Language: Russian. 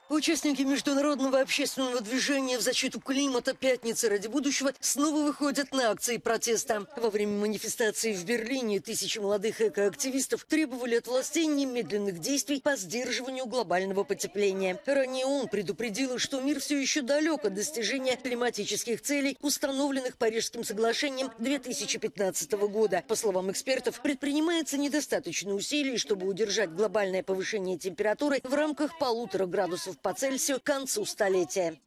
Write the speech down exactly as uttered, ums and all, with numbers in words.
Участники международного общественного движения в защиту климата «Пятница ради будущего» снова выходят на акции протеста. Во время манифестации в Берлине тысячи молодых экоактивистов требовали от властей немедленных действий по сдерживанию глобального потепления. Ранее ООН предупредила, что мир все еще далек от достижения климатических целей, установленных Парижским соглашением две тысячи пятнадцатого года. По словам экспертов, предпринимается недостаточно усилий, чтобы удержать глобальное повышение температуры в рамках полутора градусов по Цельсию к концу столетия.